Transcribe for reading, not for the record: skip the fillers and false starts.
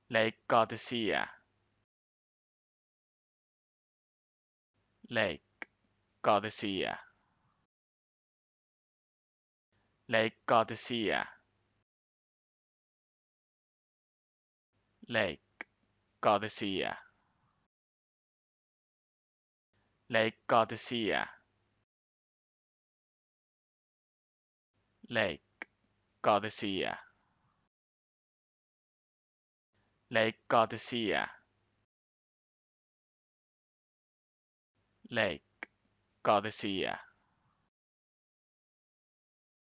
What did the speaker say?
Lake Gardasia, Lake Gardasia, Lake Gardasia, Lake Gardasia, Lake Gardasia, Lake Gardasia, Lake Gardasia, Lake Gardasia.